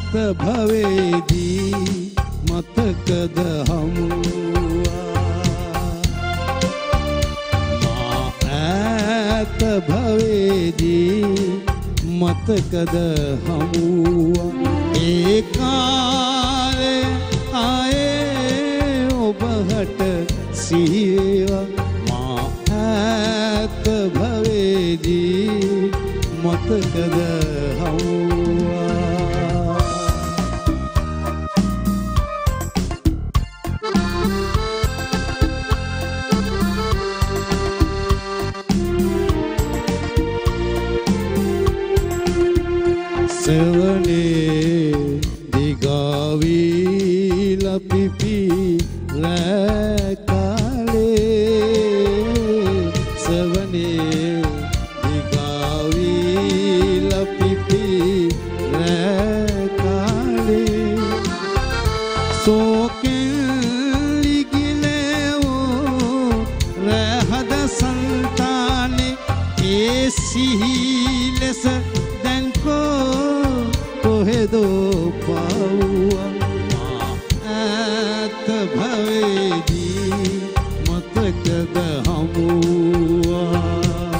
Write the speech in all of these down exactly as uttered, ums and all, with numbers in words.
ඈත භවේදී මතකද හමුවා ඈත භවේදී මතකද හමුවා ඒ කාලේ ආයේ ඔබට සිහිවා මා ඈත භවේදී මතකද හමුවා සෙවනේ දිගාවිලා පිපි රෑ කාලේ සෙවනේ දිගාවිලා පිපි රෑ කාලේ සෝකෙන් ලිගිලෙවෝ රහද සංතානේ ඒ සිහි ලෙස කොහෙදෝ පාවුවා මා ඈත භවේදී මතකද හමුවා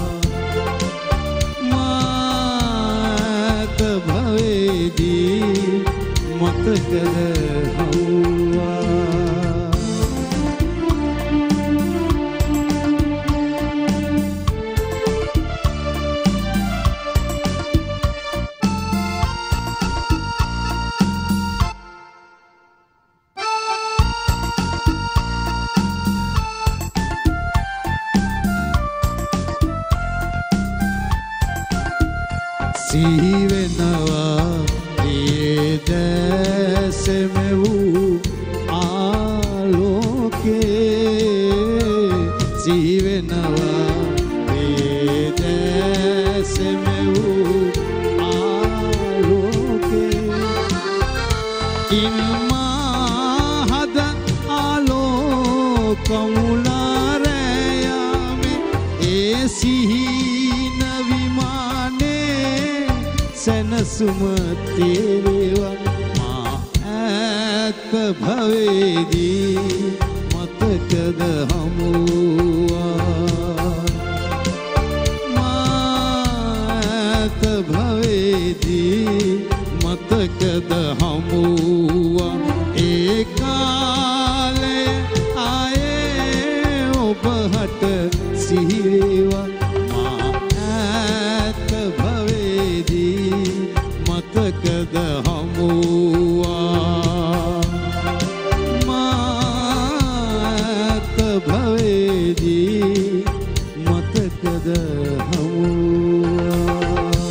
මා ඈත භවේදී මතකද හමුවා සිහි වෙනවා ඒ දැසෙමෙවූ ආලෝකේ සිහි වෙනවා ඒ දැසෙමෙවූ ආලෝකේ ඉන්මා හද ආලෝකමුලා රැයාමේ ඒ සිහි සැනසුම තේරෙවා මා ඈත භවේදී මතකද හමුවා මා ඈත භවේදී මතකද හමුවා ඒ කාලේ ආයේ ඔබට සිහිවේවා මතකද හමුවා මා ඈත භවේදී මතකද හමුවා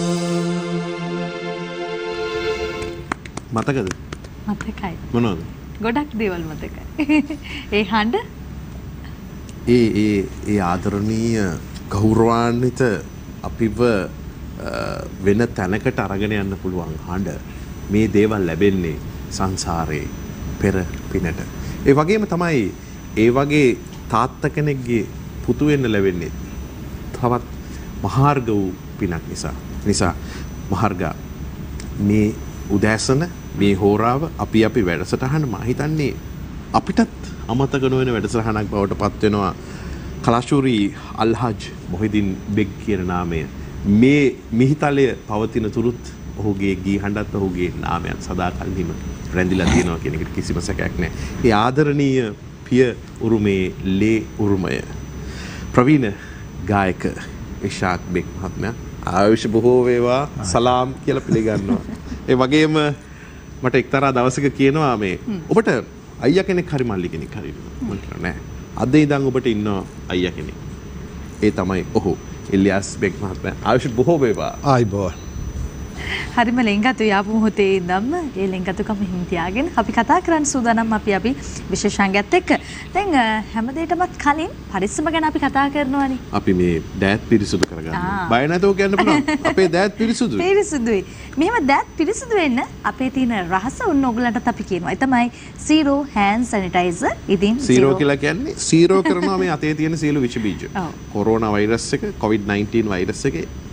මතකද මතකයි මොනවද ගොඩක් දේවල් මතකයි ඒ හඬ ඒ ඒ ඒ ආදරණීය ගෞරවාන්විත අපිව වෙන තැනකට අරගෙන යන්න පුළුවන් හඬ මේ දේවල් ලැබෙන්නේ සංසාරේ පෙර පිනට. ඒ වගේම තමයි ඒ වගේ තාත්තා කෙනෙක්ගේ පුතු වෙන්න ලැබෙන්නේ තවත් මහාර්ග වූ පිනක් නිසා. නිසා මහාර්ගා මේ උදෑසන මේ හෝරාව අපි අපි වැඩසටහන මම හිතන්නේ අපිටත් අමතක නොවන වැඩසටහනක් බවට පත් වෙනවා. කලාශූරි අල්හජ් මොහිදින් බෙග් කියන නාමය මේ මිහිතලය පවතින තුරුත් ඔහුගේ ගී හඬත් ඔහුගේ නාමයන් සදාකල්හිම රැඳිලා තියෙනවා කියන එකට කිසිම සැකයක් නැහැ. ඒ ආදරණීය පිය උරුමේ ලේ උරුමය ප්‍රවීණ ගායක ඉෂාක් බෙග් මහත්මයා ආයුෂ බොහෝ වේවා සලාම් කියලා පිළිගන්නවා. ඒ වගේම මට එක්තරා දවසක කියනවා මේ ඔබට අයියා කෙනෙක් හරි මල්ලි කෙනෙක් හරි මම කියනවා නෑ. අද ඉඳන් ඔබට ඉන්නවා අයියා කෙනෙක්. ඒ තමයි ඔහු ඉලියාස් බෙග් මහත්මයා. ආයුෂ බොහෝ වේවා. ආයිබෝ. හරිම ලෙන්ගතු යාපු මොහොතේ ඉඳන්ම ඒ ලෙන්ගතුකම හිම් තියාගෙන අපි කතා කරන්න සූදානම් අපි අපි විශේෂාංගයත් එක්ක. දැන් හැමදේටමත් කලින් පරිස්සම ගැන අපි කතා කරනවානේ. අපි මේ දෑත් පිරිසුදු කරගන්නවා. බය නැතෝ කියන්න පුළුවන්. අපේ දෑත් පිරිසුදුයි. පිරිසුදුයි. මෙහෙම දෑත් පිරිසුදු වෙන්න අපේ තියෙන රහස උන්න ඔයගලන්ටත් අපි කියනවා. ඒ තමයි zero hand sanitizer. ඉතින් zero කියලා කියන්නේ zero කරනවා මේ අතේ තියෙන සියලු විෂ බීජ. කොරෝනා වෛරස් එක, කොවිඩ් නයින්ටීන් වෛරස් එකේ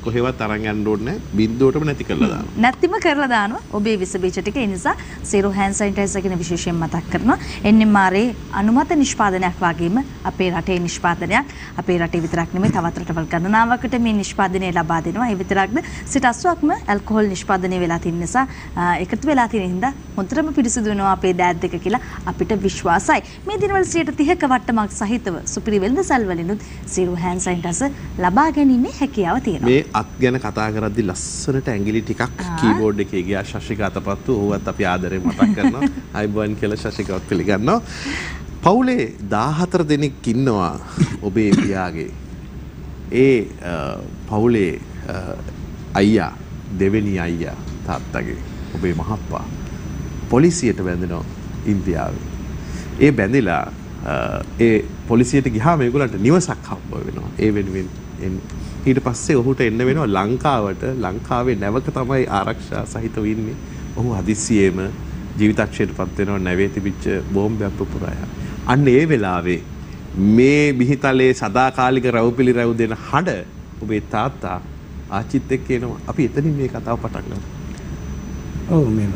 කොහෙවත් අරන් යන්න ඕනේ නැහැ. බින්දුවටම නැති කරලා දානවා. නැතිම කරලා දානවා. ඔබේ විස බීජ ටික. ඒ නිසා සීරෝ හෑන්ඩ් සැනිටයිසර් කියන විශේෂයෙන් මතක් කරනවා. එන් එම් ආර් ඒ අනුමත නිෂ්පාදනයක් වගේම අපේ රටේ නිෂ්පාදනයක්. අපේ රටේ විතරක් නෙමෙයි තවත් රටවල් ගණනාවකට මේ නිෂ්පාදනය ලබා දෙනවා. ඒ විතරක්ද සිට අස්සක්ම ඇල්කොහොල් නිෂ්පාදනය වෙලා තියෙන නිසා එකතු වෙලා තියෙන හින්දා හොඳටම පිරිසිදු වෙනවා අපේ දෑත් දෙක කියලා අපිට විශ්වාසයි. මේ දිනවල සියයට තිහක වට්ටමක් සහිතව සුපිරි වෙළඳසල් වලිනුත් සීරෝ හෑන්ඩ් සැනිටයිසර් ලබා ගැනීමේ හැකියාව තියෙනවා. මේ අත් ගැන කතා කරද්දි ලස්සනට ඇඟිලි ටිකක් කීබෝඩ් එකේ ගියා ශශික අතපත්තු. ඔහුවත් අපි ආදරේ මතක් කරනවා. අයිබෝන් කියලා ශශිකවත් පිළිගන්නවා. පවුලේ දාහතර දෙනෙක් ඉන්නවා ඔබේ පියාගේ. ඒ පවුලේ අයියා දෙවෙනි අයියා තාත්තගේ ඔබේ මහප්පා පොලිසියට බැඳෙනවා ඉන්දියාවේ. ඒ බැඳිලා ඒ පොලිසියට ගියාම ඒගොල්ලන්ට නිවසක් හම්බ වෙනවා. ඒ වෙනුවෙන් ඊට පස්සේ ඔහුට එන්න වෙනවා ලංකාවට. ලංකාවේ නැවක තමයි ආරක්ෂා සහිතව ඉන්නේ. ඔහු හදිස්සියෙම ජීවිතක්ෂයටපත් වෙනවා නැවේ තිබිච්ච බෝම්බයක් පුපුරා. අන්න ඒ වෙලාවේ මේ බිහිතලේ සදාකාලික රැව්පිලි රැව් දෙන හඬ ඔබේ තාත්තා ආච්චිත් එක්ක එනවා. අපි එතනින් මේ කතාව පටන් ගමු. ඔව් මේව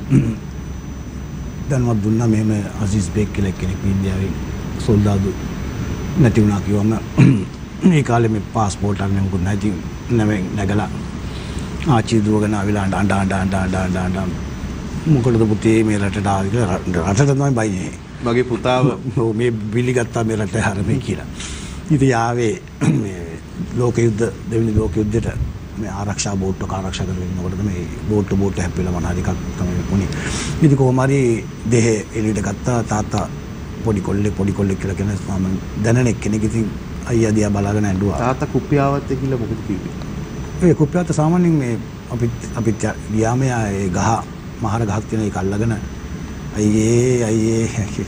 දැන්වත් දුන්නා මෙහෙම අසීස් බේක් කියලා කෙනෙක් ඉන්දියාවේ සොල්දාදු නැති වුණා කිව්වම මේ කාලේ මේ પાස්පෝර්ට් අරගෙන මොකද නැති නැවෙන් නැගලා ආච්චි දුවගෙන ආවිලා අඬ අඬ අඬ අඬ අඬ අඬ මොකටද පුතේ මේ රටට ආවේ කියලා රටට තමයි බයිනේ. මගේ පුතාව මේ බිලි ගත්තා මේ රට හැරෙන්නේ කියලා. ඉතින් ආවේ මේ ලෝක යුද්ධ දෙවෙනි ලෝක යුද්ධයට මේ ආරක්ෂා බෝට්ටුවක ආරක්ෂා කරගෙන ඉන්නකොට තමයි බෝට්ටු බෝට්ටු හැප්පිලා මොනවා එකක් තමයි වුණේ. ඉතින් කොහොම හරි දෙහ එළියට ගත්තා තාත්තා පොඩි කොල්ලේ පොඩි කොල්ලෙක් කියලා කියන මම දැනන එක්කෙනෙක් ඉතින් අයියා දිහා බලාගෙන ඇඬුවා. තාත්තා කුප්පියාවත් කියලා මොකද කිව්වේ? ඒ කුප්පියාවත් සාමාන්‍යයෙන් මේ අපි අපි ගියාම ඒ ගහ මහර ගහක් තියෙන එක අල්ලගෙන අයියේ අයියේ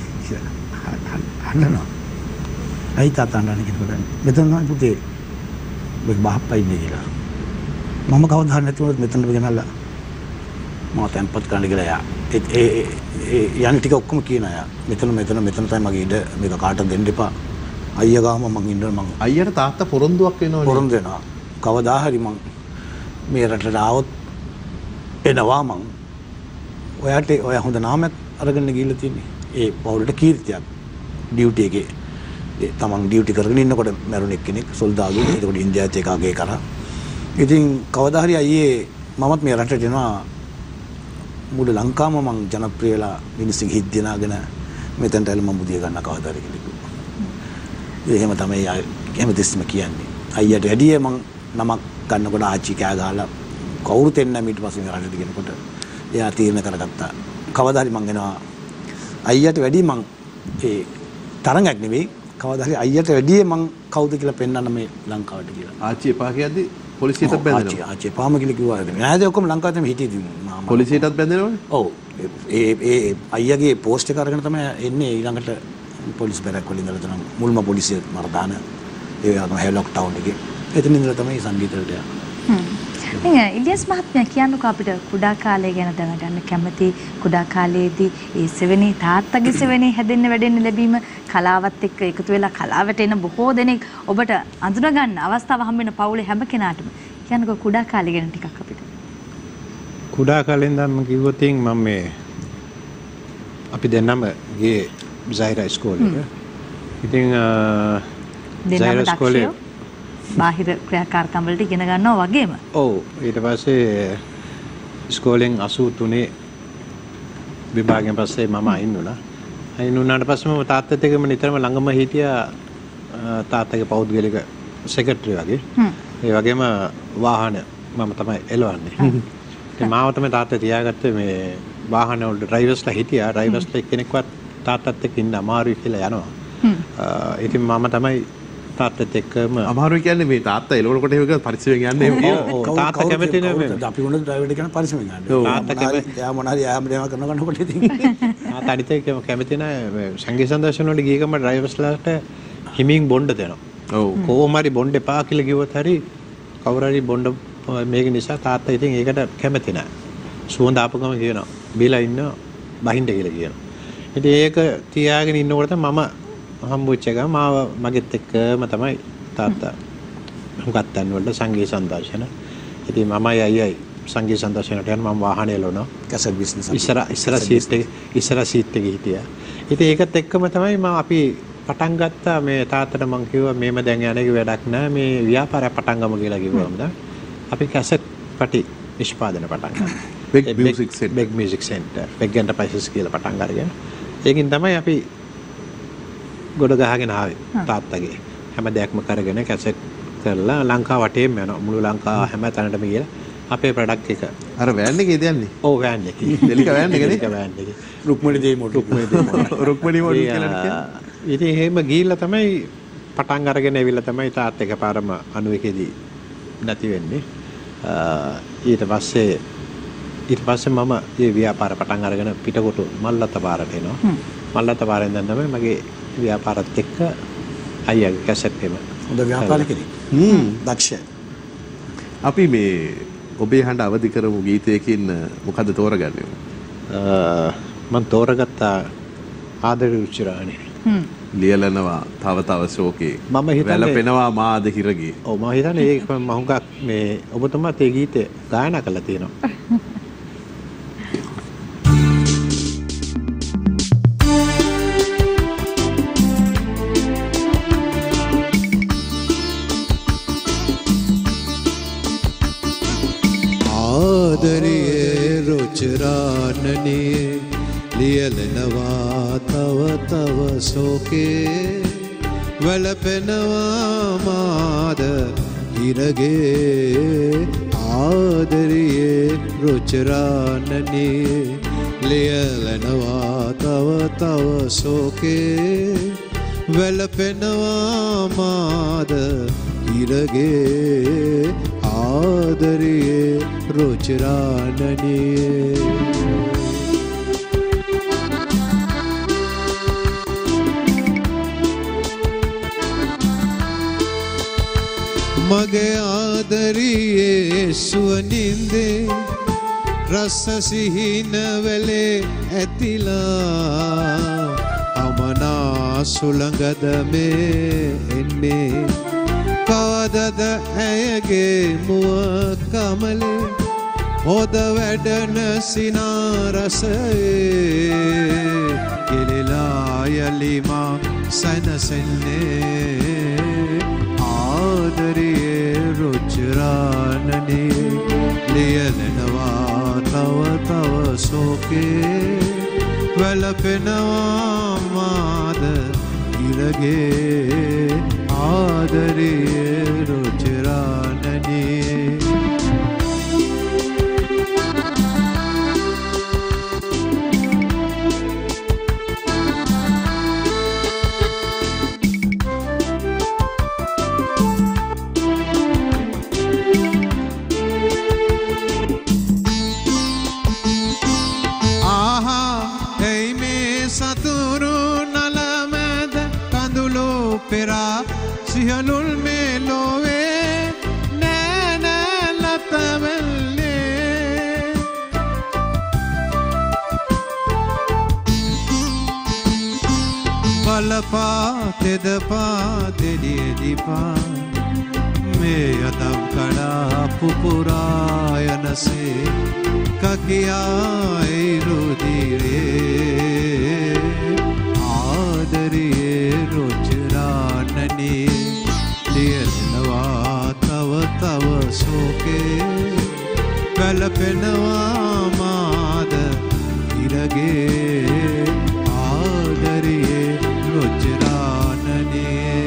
හන්නනවා. අයි තාත්තා අඬන්නේ කිව්වද? මෙතන නෑ පුතේ. මේ බහප්පා ඉන්නේ කියලා. මම කවදාවත් හරි නැතුව මෙතනට ගෙනල්ලා මම tempat කරන්න කියලා යා. ඒ ඒ යන්නේ ටික ඔක්කොම කියන අය. මෙතන මෙතන මෙතන තමයි මගේ ඉඩ මේක කාටවත් දෙන්න එපා. අයියා ගාම මං ඉන්නවා මං. අයියට තාත්තා පොරොන්දුවක් වෙනවනේ. පොරොන්දු වෙනවා. කවදා හරි මං මේ රටට ආවොත් එනවා මං. ඔයාට ඔයා හොඳ නාමයක් අරගෙන ගිහිල්ලා තියෙන්නේ. ඒ පවුලට කීර්තියක්. ඩියුටි එකේ තමන් ඩියුටි කරගෙන ඉන්නකොට මැරුණ කෙනෙක් සොල්දාදු. ඒකට ඉන්දියාවේ එක අගේ කරා. ඉතින් කවදා හරි අයියේ මමත් මේ රටට එනවා මුළු ලංකාවම මං ජනප්‍රියලා මිනිස්සු හිත් දිනාගෙන මෙතනට ඇවිල්ලා මම බුදිය ගන්න කවදා හරි කියලා කිව්වා. එහෙම තමයි හැමතිස්සෙම කියන්නේ. අයියට වැඩිය මං නමක් ගන්නකොට ආච්චි කෑ ගහලා කවුරුත් එන්නේ නැහැ ඊට පස්සේ මේ රටට ගෙනකොට එයා තීරණ කරගත්තා. කවදා හරි මං එනවා අයියට වැඩිය මං ඒ තරඟක් නෙවෙයි කවදා හරි අයියට වැඩිය මං කවුද කියලා පෙන්වන්න මේ ලංකාවට කියලා. ආච්චි එපා කියද්දි පොලිසියටත් බැඳෙනවා. ආච්චි ආච්චි එපාම කියලා කිව්වා. නෑද ඔක්කොම ලංකාවේ තමයි හිටියේ මාමා. පොලිසියටත් බැඳෙනවනේ. ඔව්. ඒ ඒ අයියාගේ පෝස්ට් එක අරගෙන තමයි එන්නේ ඊළඟට පොලිස් බැරක් වල ඉඳලා තමයි මුල්ම පොලිසිය මරදාන ඒ වගේම හෙලොක් ටවුන් එකේ. එතන ඉඳලා තමයි සංගීතයට යන්නේ. හ්ම්. ඉතින් ඉලියස් මහත්මයා කියන්නකෝ අපිට කුඩා කාලය ගැන දැනගන්න කැමති. කුඩා කාලයේදී ඒ සෙවෙනි තාත්තගේ සෙවෙනි හැදෙන්න වැඩෙන්න ලැබීම කලාවත් එක්ක එකතු වෙලා කලාවට එන බොහෝ දෙනෙක් ඔබට අඳුන ගන්න අවස්ථාව හම්බ වෙන පවුලේ හැම කෙනාටම කියන්නකෝ කුඩා කාලය ගැන ටිකක් අපිට. කුඩා කාලෙන් නම් කිව්වොත් මම මේ අපි දෙන්නම ගියේ සයිරා ඉස්කෝලේ. ඉතින් සයිරා ඉස්කෝලේ බාහිර ක්‍රියාකාරකම් වලට ඉගෙන ගන්නවා වගේම. ඔව් ඊට පස්සේ ඉස්කෝලෙන් අසූ තුනේ විභාගයෙන් පස්සේ මම අයින් වුණා. අයින් වුණාට පස්සේ මම තාත්තත් එක්කම නිතරම ළඟම හිටියා තාත්තගේ පෞද්ගලික සෙක්‍රටරි වගේ. ඒ වගේම වාහන මම තමයි එලවන්නේ. ඉතින් මාව තමයි තාත්තා තියාගත්තේ මේ වාහන වල ඩ්‍රයිවර්ස්ලා හිටියා. ඩ්‍රයිවර්ස්ලා එක්කෙනෙක්වත් තාත්තත් එක්ක ඉන්න අමාරුයි කියලා යනවා. ඉතින් මම තමයි තාත්තත් එක්කම අමාරුයි කියන්නේ මේ තාත්තා එළවනකොට එහෙම කරලා පරිස්සමෙන් යන්නේ එහෙම කියනවා. තාත්තා කැමති නේ අපි උනත් ඩ්‍රයිවර්ට කියන පරිස්සමෙන් යන්නේ. තාත්තා කැමති යා මොනාරි යාම දේම කරන කනකොට ඉතින් තාත්තා අනිත් එක කැමති නැහැ. සංගීත සම්දර්ශන වල ගිය ගම ඩ්‍රයිවර්ස්ලාට හිමින් බොණ්ඩ දෙනවා. ඔව් කොහොම හරි බොණ්ඩ එපා කියලා කිව්වොත් හරි කවුරු හරි බොණ්ඩ මේක නිසා තාත්තා ඉතින් ඒකට කැමති නැහැ. සුවඳ ආපුගම කියනවා බීලා ඉන්න බහින්ද කියලා කියනවා. ඉතින් ඒක තියාගෙන ඉන්නකොට මම හම්බුච්ච එක මාව මගෙත් එක්කම තමයි තාත්තා හුඟක් තැන්වල සංගීත සංදර්ශන. ඉතින් මමයි අයියයි සංගීත සංදර්ශනයට යන මම වාහනේ ලෝනවා. කැසට් බිස්නස් ඉස්සර ඉස්සර සීට් එක ඉස්සර සීට් එකේ හිටියා. ඉතින් ඒකත් එක්කම තමයි මම අපි පටන් ගත්තා මේ තාත්තට මම කිව්වා මේම දැන් යන එක වැඩක් නෑ මේ ව්‍යාපාරයක් පටන් ගමු කියලා කිව්වම දා අපි කැසට් පටි නිෂ්පාදන පටන් ගත්තා. Big Music Center. Big Music Center. Big Enterprises කියලා පටන් අරගෙන ඒකින් තමයි අපි ගොඩ ගහගෙන ආවේ තාත්තගේ හැම දෙයක්ම කරගෙන කැසට් කරලා ලංකාව වටේම යනවා මුළු ලංකාව හැම තැනටම ගිහලා අපේ ප්‍රොඩක්ට් එක අර වෑන් එකේ යන්නේ. ඔව් වෑන් එකේ. දෙලික වෑන් එකනේ. දෙලික වෑන් එකේ. රුක්මනි දෙයි මොඩල් රුක්මනි දෙයි මොඩල්. රුක්මනි මොඩල් කියලා කියන්නේ. ඉතින් එහෙම ගිහිල්ලා තමයි පටන් අරගෙන ඇවිල්ලා තමයි තාත් එකපාරම අනුවේකේදී නැති වෙන්නේ. ඊට පස්සේ ඊට පස්සේ මම මේ ව්‍යාපාර පටන් අරගෙන පිටකොටු මල්ලත පාරට එනවා. මල්ලත පාරෙන් දැන් තමයි මගේ ව්‍යාපාරත් එක්ක අයියාගේ කැසට් එක. හොඳ ව්‍යාපාරිකෙක්. හ්ම් දක්ෂ. අපි මේ ඔබේ හඬ අවදි කරමු ගීතයකින් මොකද්ද තෝරගන්නේ? මම තෝරගත්තා ආදරේ රුචිරාණි. හ්ම්. ලියලනවා තව තව ශෝකේ. මම හිතන්නේ වැළපෙනවා මාද හිරගේ. ඔව් මම හිතන්නේ ඒක මම හුඟක් මේ ඔබතුමාත් ඒ ගීතය ගායනා කරලා තියෙනවා. ආදරයේ රුචිරාණනේ ලියලනවා තව තව ශෝකේ වැළපෙනවා මාද හිරගේ ආදරයේ රුචිරාණනේ ලියලනවා තව තව ශෝකේ වැළපෙනවා මාද හිරගේ ආදරයේ රුචිරාණනේ මගේ ආදරියේ සුවනින්දේ රස සිහින වෙලේ ඇතිලා අමනා සුළඟද මේ එන්නේ කවදද ඇයගේ මුව කමලේ හොද වැඩන සිනාරසයේ කෙලෙලා යලිමා සැනසෙන්නේ ආදරයේ රුචිරාණනේ ලියලනවා තව තව ශෝකේ වැළපෙනවා මාද හිරගේ ආදරයේ රුචිරාණනේ සිහලුල් මේ ලෝවේ නෑ නෑ ලතවල්ලේ බලපා තෙදපා දෙඩියදිපා මේ යතම් කඩා පුපුරායනසේ කකියා ඉරුදිරේ ආදරයේ රුචිරාණනේ ලියලනවා තව තව ශෝකේ වැළපෙනවා මාද හිරගේ ආදරයේ රුචිරාණනේ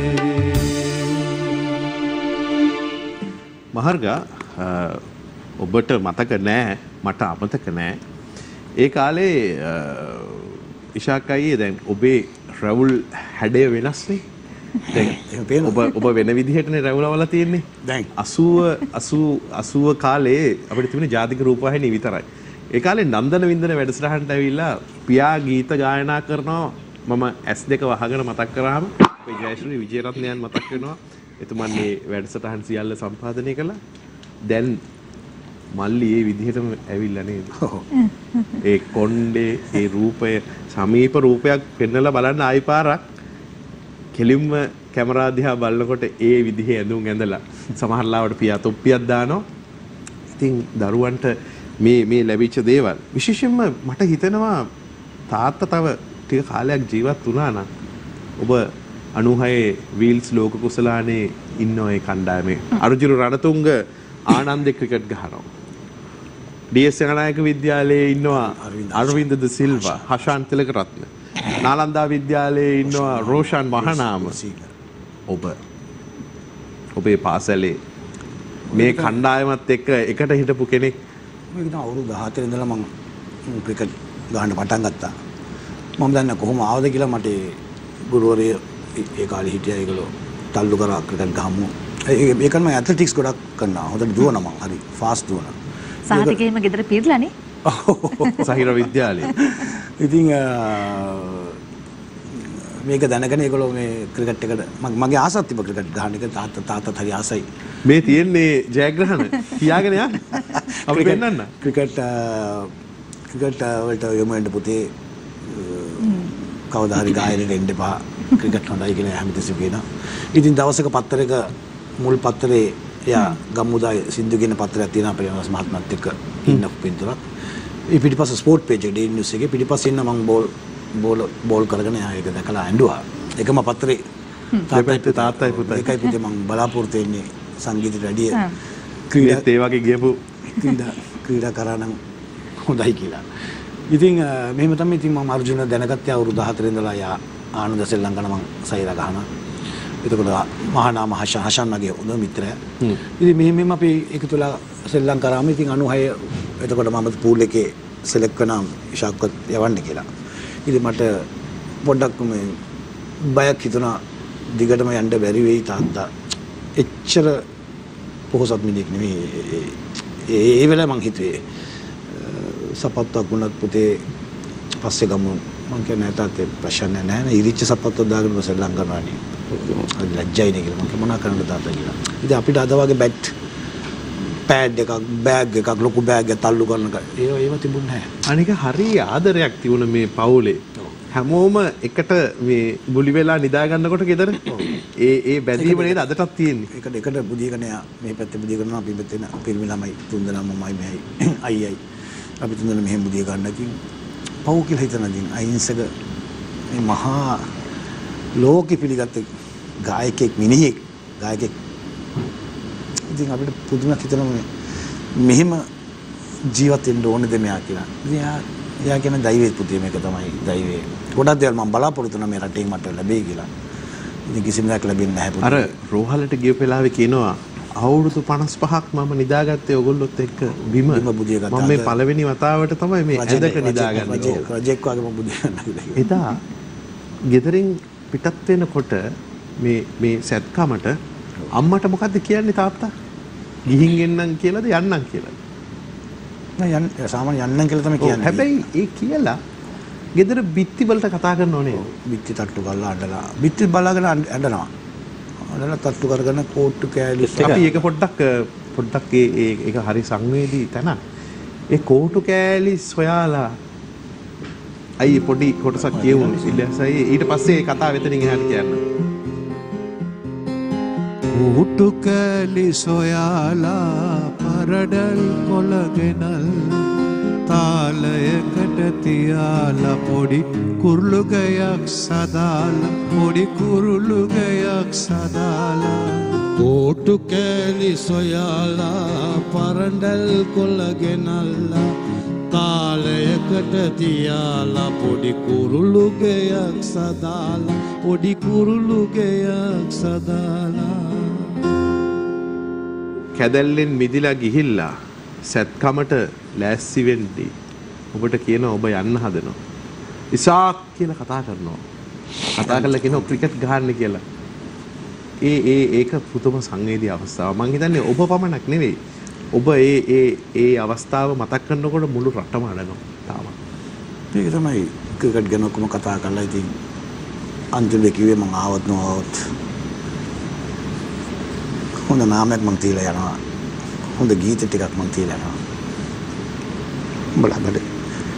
මහර්ගා ඔබට මතක නෑ මට අමතක නෑ ඒ කාලේ ඉෂාක් අයියේ දැන් ඔබේ රැවුල් හැඩය වෙනස්නේ දැන් ඔබ ඔබ වෙන විදිහටනේ රැවුලවලා තියෙන්නේ දැන් අසූව අසූව කාලේ අපිට තිබුණේ ජාතික රූපවාහිනිය විතරයි ඒ කාලේ නන්දන වින්දන වැඩසටහනට ඇවිල්ලා පියා ගීත ගායනා කරනවා මම ඇස් දෙක වහගෙන මතක් කරාම අපේ ජයශ්‍රී විජේරත්නයන් මතක් වෙනවා එතුමන් මේ වැඩසටහන් සියල්ල සම්පාදනය කළා දැන් මල්ලි ඒ විදිහටම ඇවිල්ලා නේද ඒ කොණ්ඩේ ඒ රූපය සමීප රූපයක් පෙන්නලා බලන්න ආයි පාරක් කෙලින්ම කැමරා දිහා බලනකොට ඒ විදිහේ ඇඳුම් ඇඳලා සමහර ලාවට පියා තොප්පියක් දානවා. ඉතින් දරුවන්ට මේ මේ ලැබිච්ච දේවල් විශේෂයෙන්ම මට හිතෙනවා තාත්තා තව ටික කාලයක් ජීවත් වුණා නම් ඔබ අනූහය වීල්ස් ලෝක කුසලානේ ඉන්න ඔය කණ්ඩායමේ අරුජිරු රණතුංග ආනන්ද ක්‍රිකට් ගහනවා. ඩී එස් නායක විද්‍යාලයේ ඉන්නවා අරවින්ද ද සිල්වා, හෂාන් තිලකරත්න. නාලන්දා විද්‍යාලයේ ඉන්නවා රෝෂන් මහනාම. ඔබ ඔබේ පාසලේ මේ කණ්ඩායමත් එක්ක එකට හිටපු කෙනෙක්. මේක තමයි අවුරුදු දහහතර ඉඳලා මම ක්‍රිකට් ගහන්න පටන් ගත්තා. මම දන්නේ කොහොම ආවද කියලා. මට ගුරුවරයා ඒ කාලේ හිටියා. ඒගොල්ලෝ තල්ලු කරා ක්‍රිකට් ගහමු. ඒකම මම ඇත්ලටික්ස් ගොඩක් කරනවා. හොඳට දුවනවා මම. හරි ෆාස්ට් දුවනවා. සහතිකේම ගෙදර පිරලානේ. සහිර විද්‍යාලේ. ඉතින් මේක දැනගෙන ඒගොල්ලෝ මේ ක්‍රිකට් එකට මගේ ආසත් තිබ්බ ක්‍රිකට් ගහන්න එක. තාත්තා තාත්තත් හරි ආසයි. මේ තියෙන්නේ ජයග්‍රහණ තියාගෙන යන්න. අපි පෙන්නන්න. ක්‍රිකට් ක්‍රිකට් වලට යොමු වෙන්න පුතේ කවදා හරි ගායනයට එන්න එපා. ක්‍රිකට් හොඳයි කියලා හැමතිස්සෙම කියනවා. ඉතින් දවසක පත්තරයක මුල් පත්තරේ එයා ගම්මුදායි සින්දු කියන පත්‍රයක් තියෙනවා ප්‍රේමදාස මහත්මයාත් එක්ක ඉන්න පින්තූරක්. ඒ පිටිපස්ස ස්පෝර්ට් පේජ් එකේ ඩේ නිවුස් එකේ පිටිපස්සේ ඉන්න මම බෝල් බෝල් බෝල් කරගෙන එයා ඒක දැකලා ඇඬුවා. ඒකම පත්‍රේ තාත්තයි තාත්තයි පුතයි. ඒකයි පුතේ මම බලාපොරොත්තු වෙන්නේ සංගීතයට වැඩිය ක්‍රීඩාත් ඒ වගේ ගියපු ක්‍රීඩා ක්‍රීඩා කරා නම් හොඳයි කියලා. ඉතින් මෙහෙම තමයි ඉතින් මම අර්ජුන දැනගත්තේ අවුරුදු දහහතර ඉඳලා යා ආනන්ද සෙල්ලංකන මම සයිරා ගහනවා. එතකොට මහානාම හෂාන් වගේ හොඳ මිත්‍රයා. ඉතින් මෙහෙම මෙහෙම අපි එකතුලා සෙල්ලම් කරාම ඉතින් අනූහය එතකොට මම පූල් එකේ සෙලෙක්ට් කරනවා ඉෂාක්වත් යවන්න කියලා. ඉතින් මට පොඩ්ඩක් මේ බයක් හිතුණා දිගටම යන්න බැරි වෙයි තාත්තා. එච්චර පොහොසත් මිනිහෙක් නෙමෙයි. ඒ වෙලාවේ මං හිතුවේ සපත්තුවක් වුණත් පුතේ පස්සේ ගමු. මං කියන්නේ තාත්තේ ප්‍රශ්න නැහැ නේ. ඉරිච්ච සපත්තුවක් දාගෙන සෙල්ලම් කරනවානේ. ලැජ්ජයි නේ කියලා මම මොනා කරන්නද තාත්තා කියලා. ඉතින් අපිට අද වගේ බැට් පෑඩ් එකක් බෑග් එකක් ලොකු බෑග් එකක් තල්ලු කරන එක ඒව ඒව තිබුණ නැහැ. අනික හරි ආදරයක් තිබුණ මේ පවුලේ. හැමෝම එකට මේ ගුලි වෙලා නිදා ගන්නකොට ගෙදර ඒ ඒ බැඳීම නේද අදටත් තියෙන්නේ. එකට එකට බුදියගෙන යා මේ පැත්තේ බුදිය කරනවා අපි පැත්තේ නා පිරිමි ළමයි තුන්දෙනා මමයි මෙයි අයියයි. අපි තුන්දෙනා මෙහෙම බුදිය ගන්න ඉතින් පව් කියලා හිතන ඉතින් අහිංසක මේ මහා ලෝකෙ පිළිගත්ත ගායකෙක් මිනිහෙක් ගායකෙක්. ඉතින් අපිට පුදුමයක් හිතෙනවා මෙහෙම ජීවත් වෙන්න ඕනද මෙයා කියලා. ඉතින් එයා එයා කියන දෛවයේ පුතේ මේක තමයි දෛවයේ. ගොඩක් දේවල් මම බලාපොරොත්තු වෙනවා මේ රටේ මට ලැබෙයි කියලා. ඉතින් කිසිම දෙයක් ලැබෙන්නේ නැහැ පුතේ. අර රෝහලට ගිය වෙලාවේ කියනවා අවුරුදු පනස් පහක් මම නිදාගත්තේ ඔයගොල්ලොත් එක්ක බිම. බිම බුදිය ගත්තා. මම මේ පළවෙනි වතාවට තමයි මේ ඇඳක නිදාගන්නේ. රජෙක් වගේ මම බුදිය ගන්නවා. එදා ගෙදරින් පිටත් වෙනකොට මේ මේ සැත්කමට අම්මට මොකද්ද කියන්නේ තාත්තා? ගිහින් එන්නම් කියලාද යන්නම් කියලාද? නෑ යන්න සාමාන්‍ය යන්නම් කියලා තමයි කියන්නේ. හැබැයි ඒ කියලා ගෙදර බිත්ති වලට කතා කරනව නේද? බිත්ති තට්ටු කරලා අඬලා බිත්ති බලාගෙන අඬනවා. අඬලා තට්ටු කරගෙන කෝට්ටු කෑලි අපි ඒක පොඩ්ඩක් පොඩ්ඩක් ඒ ඒක හරි සංවේදී තැන. ඒ කෝට්ටු කෑලි සොයාලා අයි පොඩි කොටසක් කියමු ඉල්ලසයි ඊට පස්සේ කතාව එතනින් එහාට කියන්න. කෝට්ටු කෑලි සොයාලා පරඩල් කොළගෙනල් තාලයකට තියාලා පොඩි කුරුළු ගයක් සදාලා පොඩි කුරුළු ගයක් සදාලා කෝට්ටු කෑලි සොයාලා පරඩල් කොළගෙනල්ලා තාලයකට තියාලා පොඩි කුරුළු ගයක් සදාලා පොඩි කුරුළු ගයක් සදාලා කැදැල්ලෙන් මිදිලා ගිහිල්ලා සැත්කමට ලෑස්ති වෙන්නේ ඔබට කියනවා ඔබ යන්න හදනවා. ඉසාක් කියලා කතා කරනවා. කතා කරලා කියනවා ක්‍රිකට් ගහන්න කියලා. ඒ ඒ ඒක පුදුම සංවේදී අවස්ථාවක්. මං හිතන්නේ ඔබ පමණක් නෙවෙයි. ඔබ ඒ ඒ ඒ අවස්ථාව මතක් කරනකොට මුළු රටම අඬනවා තාම. ඒක තමයි ක්‍රිකට් ගැන ඔක්කොම කතා කරලා ඉතින් අන්තිමට කිව්වේ මම ආවත් නොආවත් හොඳ නාමයක් මං තියලා යනවා. හොඳ ගීත ටිකක් මං තියලා යනවා. බලන්න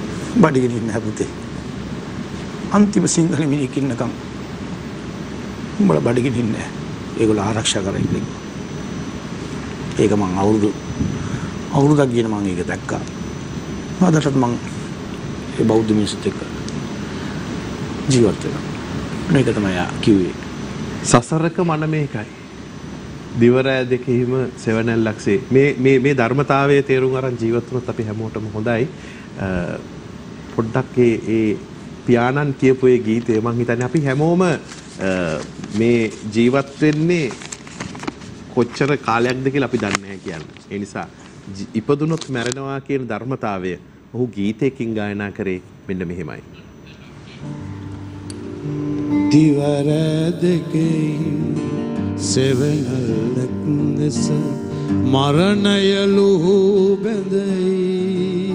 බඩගිනින් නැහැ පුතේ. අන්තිම සිංහල මිනිහෙක් ඉන්නකම් උඹලා බඩගිනින් ඉන්නේ. ඒගොල්ලෝ ආරක්ෂා කරයි කියලා. ඒක මං අවුරුදු අවුරුද්දක් ගියන මං ඒක දැක්කා. අදටත් මං ඒ බෞද්ධ මිනිස්සුත් එක්ක ජීවත් වෙනවා. මේක තමයි යා කිව්වේ. සසරක මන මේකයි. දිවරෑ දෙකෙහිම සෙවණැල්ලක්සේ මේ මේ මේ ධර්මතාවයේ තේරුම් අරන් ජීවත් වුණොත් අපි හැමෝටම හොඳයි. පොඩ්ඩක් ඒ ඒ පියාණන් කියපු ඒ ගීතය මං හිතන්නේ අපි හැමෝම මේ ජීවත් වෙන්නේ කොච්චර කාලයක්ද කියලා අපි දන්නේ නැහැ කියන්නේ. ඒ නිසා ඉපදුනොත් මැරෙනවා කියන ධර්මතාවය ඔහු ගීතයකින් ගායනා කරේ මෙන්න මෙහෙමයි. දිවර දෙකේ සෙවණැල්ලක් දෙස මරණය ලුහු බැඳයි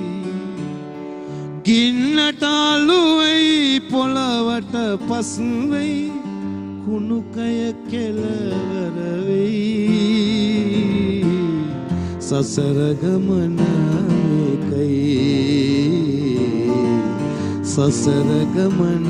ගින්නට අලු වෙයි පොළවට පස් වෙයි කුණුකය කෙලවර වෙයි සසර ගමන මේකයි සසර ගමන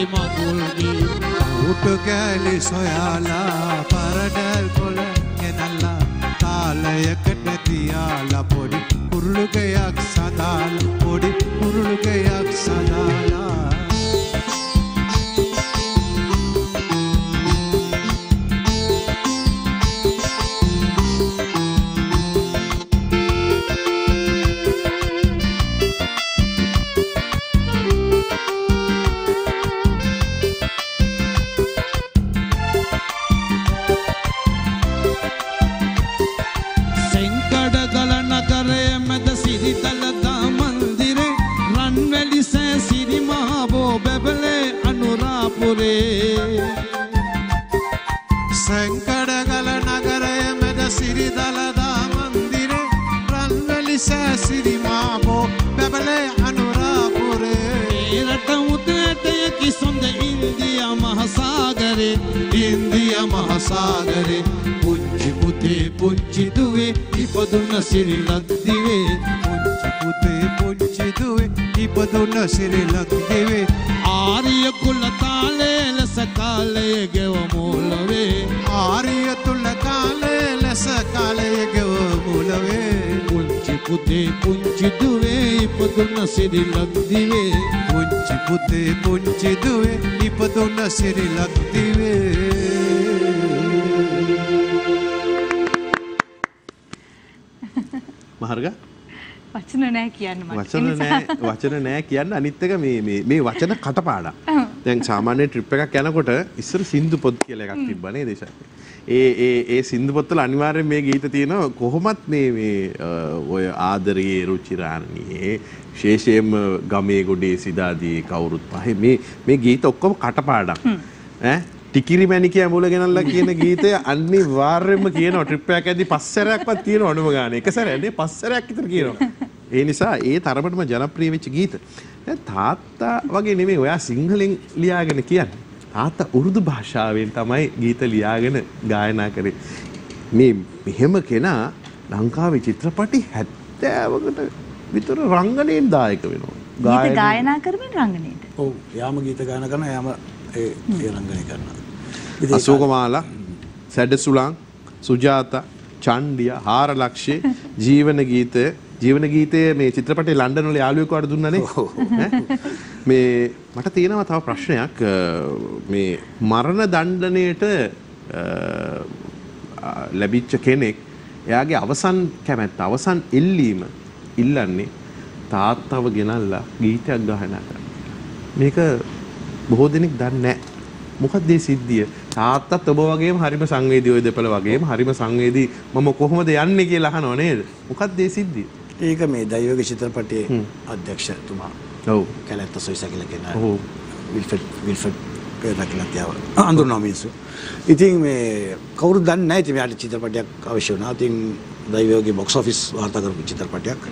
මගේ මගුල්ගේ උටු කෑලි සොයාලා පරඩල් කොළ ගෙනල්ලා තාලයකට තියාලා පොඩි කුරුළුකයක් සදාලා පොඩි කුරුළුකයක් සදාලා සංකඩගල නගරය මැද සිරිදලදා මන්දිරේ රන්වැලි සෑසිරි මාබෝ බැබලේ අනුරාපුරේ රට උතටයකි සොඳ ඉන්දිය මහසාගරේ ඉන්දිය මහසාගරේ පුංචි පුතේ පුංචි දුවේ ඉපදුන සිරිලක් දිවේ පුංචි පුතේ පුංචි දුවේ ඉපදුන සිරිලක් දිවේ ආර්ය කුල තාලේ ලෙස කාලයේ ගෙව මූලවේ ආර්ය තුල කාලයේ ලෙස කාලයේ ගෙව මූලවේ පුංචි පුතේ පුංචි දුවේ ඉපදුන සිරිලක් දිවේ පුංචි පුතේ පුංචි දුවේ ඉපදුන සිරිලක් දිවේ මහර්ග වචන නෑ කියන්න මට. වචන නෑ වචන නෑ කියන්න අනිත් එක මේ මේ මේ වචන කටපාඩම්. දැන් සාමාන්‍ය ට්‍රිප් එකක් යනකොට ඉස්සර සින්දු පොත් කියලා එකක් තිබ්බා නේද දේශක්. ඒ ඒ ඒ සින්දු පොත්වල අනිවාර්යෙන් මේ ගීත තියෙනවා කොහොමත් මේ මේ ඔය ආදරයේ රුචිරාණියේ විශේෂයෙන්ම ගමේ ගොඩේ සිදාදී කවුරුත් පහේ මේ මේ ගීත ඔක්කොම කටපාඩම්. ඈ ටිකිරි මැණිකේ ඇඹුල ගෙනල්ලා කියන ගීතය අනිවාර්යයෙන්ම කියනවා ට්‍රිප් එකක් ඇද්දි පස් සැරයක්වත් කියනවා අනුම ගානේ. එක සැරයක් නේ පස් සැරයක් විතර කියනවා. ඒ නිසා ඒ තරමටම ජනප්‍රිය වෙච්ච ගීත. දැන් තාත්තා වගේ නෙමෙයි ඔයා සිංහලෙන් ලියාගෙන කියන්නේ. තාත්තා උර්දු භාෂාවෙන් තමයි ගීත ලියාගෙන ගායනා කරේ. මේ මෙහෙම කෙනා ලංකාවේ චිත්‍රපටි හැත්තෑවකට විතර රංගනයෙන් දායක වෙනවා. ගීත ගායනා කරමින් රංගනයේද? ඔව් යාම ගීත ගායනා කරන යාම ඒ ඒ රංගනය කරනවා. අශෝකමාලා, සැඩසුලං, සුජාතා, චණ්ඩිය, හාරලක්ෂේ ජීවන ගීත ජීවන ගීතයේ මේ චිත්‍රපටයේ ලන්ඩන් වල යාළුවෙක් වට දුන්නානේ. මේ මට තියෙනවා තව ප්‍රශ්නයක් මේ මරණ දණ්ඩනයට ලැබිච්ච කෙනෙක් එයාගේ අවසන් කැමැත්ත අවසන් එල්ලීම ඉල්ලන්නේ තාත්තව ගෙනල්ලා ගීතයක් ගායනා කරන්න. මේක බොහෝ දෙනෙක් දන්නේ නැහැ. මොකක්ද මේ සිද්ධිය? තාත්තත් ඔබ වගේම හරිම සංවේදී ඔය දෙපළ වගේම හරිම සංවේදී මම කොහොමද යන්නේ කියලා අහනව නේද? මොකක්ද මේ සිද්ධිය? ඒක මේ දෛවගේ චිත්‍රපටයේ අධ්‍යක්ෂතුමා. ඔව්. කැලැත්ත සොයිසා කියලා කියන. ඔව්. විල්ෆඩ් විල්ෆඩ් පෙරකලත්‍යව අඳුරනවා මිනිස්සු. ඉතින් මේ කවුරුද දන්නේ නැහැ ඉතින් මෙයාට චිත්‍රපටයක් අවශ්‍ය වුණා. ඉතින් දෛවගේ බොක්ස් ඔෆිස් වාර්තා කරපු චිත්‍රපටයක්.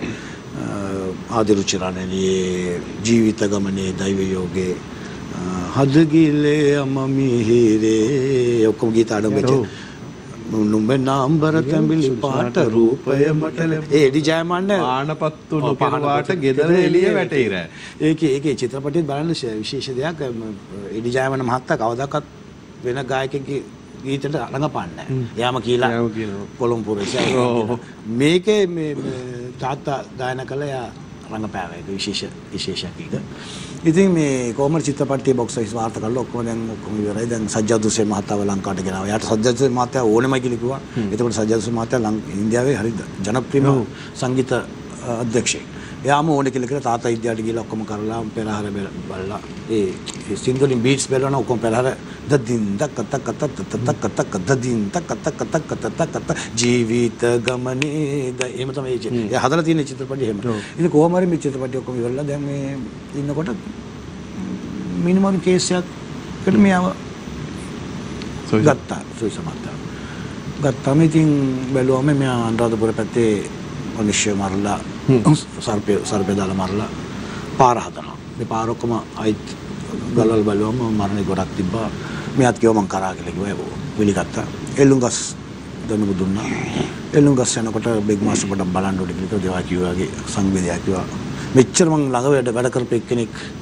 ආදිරුචිරාණියේ ජීවිත ගමනේ දෛව යෝගේ හදගිලේ අමමිහිරේ ඔක්කොම ගීත ආඩම්බරට නුඹ නාම්බර තැඹිලි පාට රූපය මටල ඒ එඩි ජයමන්න ආනපත්තු නොපරවාට ගෙදර එළිය වැටේර. ඒකේ ඒකේ චිත්‍රපටයේ බලන්න විශේෂ දෙයක් එඩි ජයමන්න මහත්තයා කවදාකවත් වෙන ගායකයෙක්ගේ ගීතයට රඟපාන්නේ නැහැ. එයාම කියලා කොළඹ මේකේ මේ තාත්තා ගායනා කළා යා රඟපෑවා ඒක විශේෂ විශේෂයක් එක. ඉතින් මේ කොමර් චිත්‍රපටයේ බොක්ස් ඔෆිස් වාර්තා කරලා ඔක්කොම දැන් ඔක්කොම ඉවරයි. දැන් සජ්ජාද් හුසේන් මහතාව ලංකාවට ගෙනාවා. යාට සජ්ජාද් හුසේන් මහතා ඕනෙමයි කියලා කිව්වා. එතකොට සජ්ජාද් හුසේන් මහතා ඉන්දියාවේ හරි ජනප්‍රියම සංගීත අධ්‍යක්ෂයෙක්. එයාම ඕනේ කියලා කියලා තාත්තා ඉන්දියාවට ගිහලා ඔක්කොම කරලා පෙරහැර බලලා ඒ සින්දුලින් බීට්ස් බලන ඔක්කොම පෙරහැර දදින් දක තක තක තක තක දදින් තක තක තක තක තක ජීවිත ගමනේ ද එහෙම තමයි ඒ හදලා තියෙන චිත්‍රපටය එහෙම. ඉතින් කොහොම හරි මේ චිත්‍රපටය ඔක්කොම ඉවරලා දැන් මේ ඉන්නකොට මිනිමම් කේස් එකකට මෙයාව ගත්තා සොයිසමත්තා. ගත්තාම ඉතින් බැලුවම මෙයා අනුරාධපුර පැත්තේ මිනිස්සු මරලා සර්පය සර්පය දාලා මරලා පාර හදනවා. මේ පාර ඔක්කොම අයිත් ගලවල් බලුවම මරණේ ගොඩක් තිබ්බා. මෙයාත් කිව්වා මං කරා කියලා කිව්වා. පිළිගත්තා. එල්ලුම්ගස් දනුම දුන්නා. එල්ලුම්ගස් යනකොට බිග් මාස්ටර් පොඩක් බලන්න ඕනේ කියලා දේවා කිව්වාගේ සංවේදයක් කිව්වා. මෙච්චර මං ළඟ වැඩ වැඩ කරපු එක්කෙනෙක්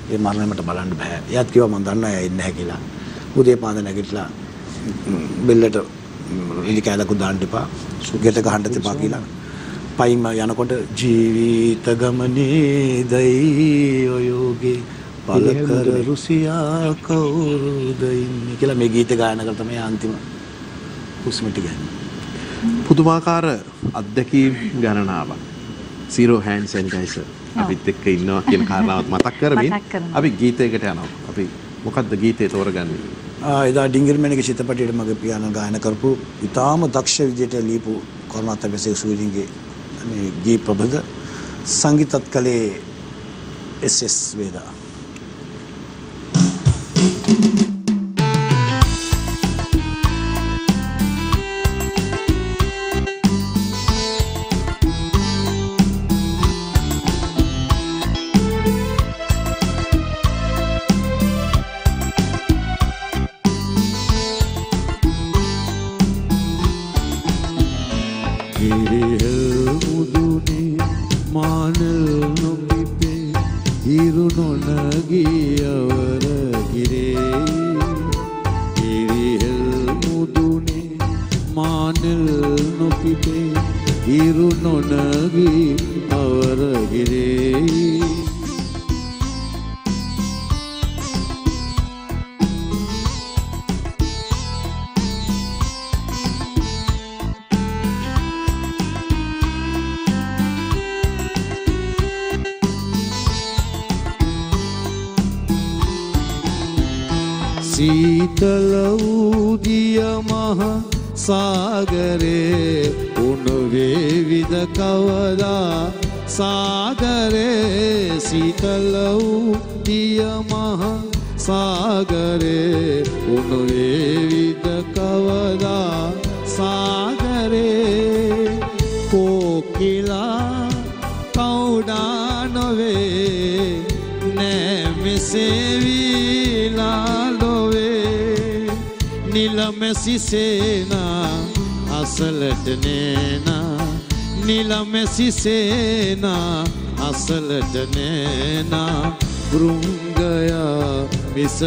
ඒ මරණය මට බලන්න බෑ. එයාත් කිව්වා මම දන්නවා එයා ඉන්නේ නැහැ කියලා. උදේ පාන්දර නැගිටලා බෙල්ලට ඉලි කැලක් දාන්න එපා. සුගෙට ගහන්න එපා කියලා. පයින් යනකොට ජීවිත ගමනේ දයි යෝගේ පලකර රුසියා කවුරුද ඉන්නේ කියලා මේ ගීත ගායනා කරලා තමයි අන්තිම හුස්මට ගන්නේ. පුදුමාකාර අත්දැකීම් ගණනාවක්. zero hand sanitizer අපිත් එක්ක ඉන්නවා කියන කාරණාවත් මතක් කරමින් අපි ගීතයකට යනවා. අපි මොකද්ද ගීතේ තෝරගන්නේ? ආ එදා ඩිංගිරිමැණික චිත්‍රපටයේ මගේ පියානෝ ගායනා කරපු ඉතාම දක්ෂ විදියට ලියපු කරුණාතක සේසුවිලින්ගේ මේ ගී ප්‍රබද සංගීතත් කලේ එස් එස් වේදා. සීතල උදිය මහ සාගරේ උණු වේවිද කවදා සාගරේ සීතල උදිය මහ සාගරේ උණු වේවිද කවදා සාගරේ කොකිලා කවුඩා නොවේ නෑ මෙසේවිලා නිලමැසි සේනා අසලට නේනා නිලමැසි සේනා අසලට නේනා බෘංගයා මිස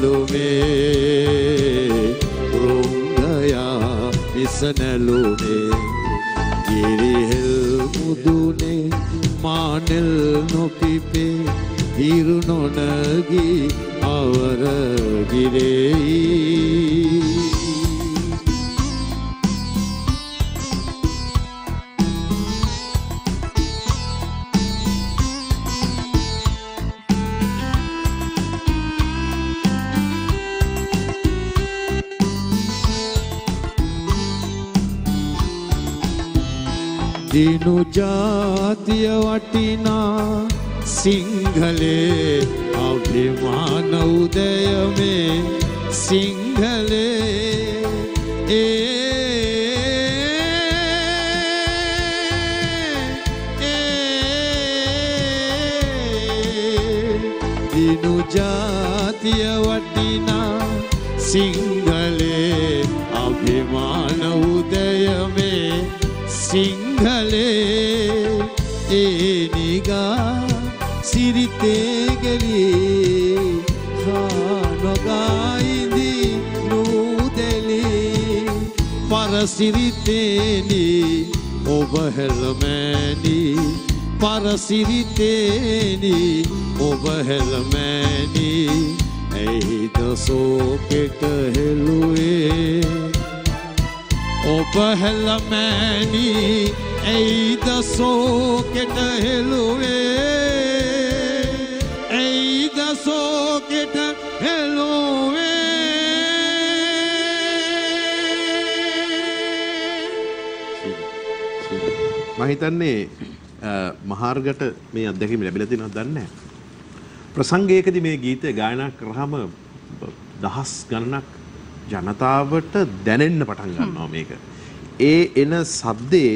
නැලුමේ බෘංගයා මිස නැලුමේ ගිරිහෙල් මුදුනේ මානෙල් නොපිපේ හිරු නොනගී අවර ගිරෙයි දිනු ජාතිය වටිනා සිංහලේ අභිමාන උදයමේ සිංහලේ දිනු ජාතිය වටිනා සිංහලේ අභිමාන උදයමේ සිංහලේ ඒනිගා සිරිතේ ගෙලී නොගායිදි නූදෙලී පරසිරිතේනි ඔබ හෙළමෑනි පරසිරිතේනි ඔබ හෙළමෑනි ඇයිද සෝකෙට හෙළුවේ ඔබ හෙළමෑනි ඇයිද සෝකෙට හෙළුවේ ඇයිද සෝකෙට හෙළුවේ මම හිතන්නේ මහාර්ගට මේ අත්දැකීම ලැබිලා තියෙනවද දන්නේ නැහැ. ප්‍රසංගයකදී මේ ගීතය ගායනා කරාම දහස් ගණනක් ජනතාවට දැනෙන්න පටන් ගන්නවා මේක. ඒ එන සද්දේ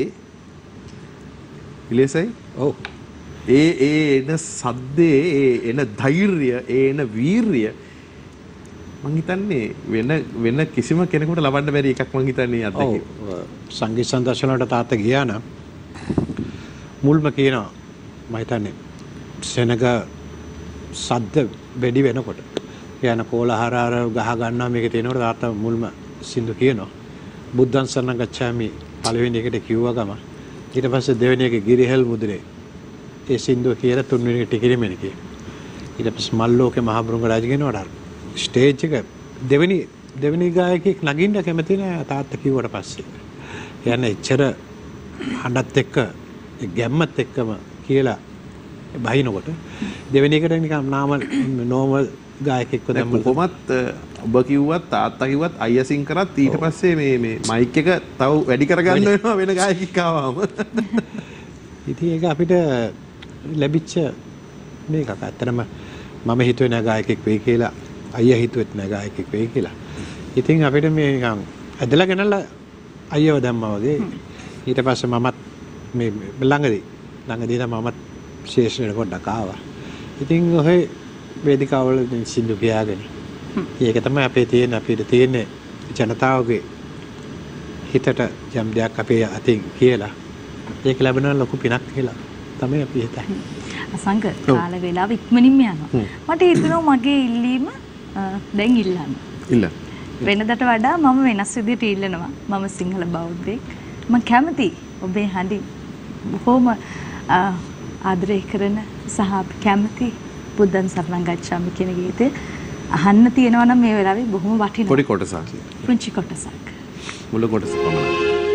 ඉලෙසයි ඔව් ඒ ඒ එන සද්දේ ඒ එන ධෛර්යය ඒ එන වීරිය මං හිතන්නේ වෙන වෙන කිසිම කෙනෙකුට ලබන්න බැරි එකක් මං හිතන්නේ අත්දැකීම. ඔව් සංගීත සම්දර්ශන වලට තාත්තා ගියා නම් මුල්ම කියනවා මම හිතන්නේ සෙනග සද්ද වැඩි වෙනකොට යන කෝලහාරාර ගහ ගන්නවා මේක තියෙනකොට තාත්තා මුල්ම සින්දු කියනවා බුද්ධං සරණං ගච්ඡාමි පළවෙනි එකට කිව්වා ගම ඊට පස්සේ දෙවෙනි එක ගිරිහෙල් මුද්‍රේ ඒ සින්දුව කියලා තුන්වෙනි එක ටිකිරිමෙනි කිය. ඊට පස්සේ මල්ලෝකේ මහබෘංග රාජ කියනවාට ස්ටේජ් එක දෙවෙනි දෙවෙනි ගායකයෙක් නගින්න කැමති නෑ තාත්තා කිව්වට පස්සේ. යන්නේ එච්චර හඬත් එක්ක ගැම්මත් එක්කම කියලා බහිනකොට දෙවෙනි එකට නිකන් නාමල් නෝමල් ගායකෙක්ව දැම්මම කොහොමත් ඔබ කිව්වත් තාත්තා කිව්වත් අයියසින් කරත් ඊට පස්සේ මේ මේ මයික් එක තව වැඩි කරගන්න වෙනවා වෙන ගායකෙක් ආවම. ඉතින් ඒක අපිට ලැබිච්ච මේකක්. ඇත්තටම මම හිතුවේ නෑ ගායකෙක් වෙයි කියලා. අයියා හිතුවෙත් නෑ ගායකෙක් වෙයි කියලා. ඉතින් අපිට මේ නිකන් ඇදලා ගෙනල්ලා අයියව දැම්මා වගේ. ඊට පස්සේ මමත් මේ ළඟදී ළඟදී තමයි මමත් ශේෂ්ඨ පොඩ්ඩක් ආවා. ඉතින් ඔහේ වේදිකාවල සින්දු කියාගෙන. ඒක තමයි අපේ තියෙන අපිට තියෙන ජනතාවගේ හිතට යම් දෙයක් අපේ අතින් කියලා. ඒක ලැබෙන ලොකු පිනක් කියලා තමයි අපි හිතන්නේ. අසංක කාල වේලාව ඉක්මනින්ම යනවා. මට හිතෙනවා මගේ ඉල්ලීම දැන් ඉල්ලන්න. ඉල්ල. වෙනදට වඩා මම වෙනස් විදිහට ඉල්ලනවා. මම සිංහල බෞද්ධෙක්. මම කැමති ඔබේ හඬින් බොහොම ආදරය කරන සහ කැමති බුද්ධං සරණං ගච්ඡාමි කියන ගීතය අහන්න තියෙනවා නම් මේ වෙලාවේ බොහොම වටිනවා. පොඩි කොටසක්. පුංචි කොටසක්. මුල කොටස පමණයි.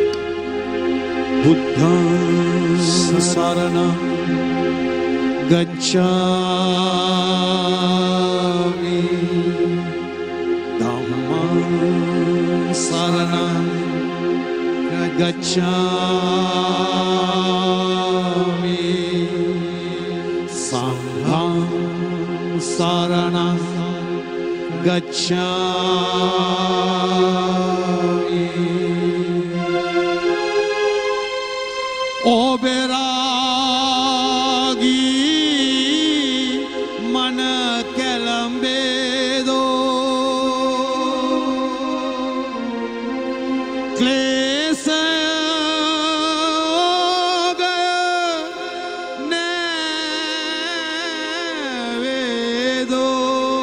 බුද්ධං සරණං ගච්ඡාමි ධම්මං සරණං ගච්ඡාමි සංඝං සරණං ගච්ඡාමි ඔබරාගී මන කැළඹේදෝ ක්ලේශයෝගය නෑවේදෝ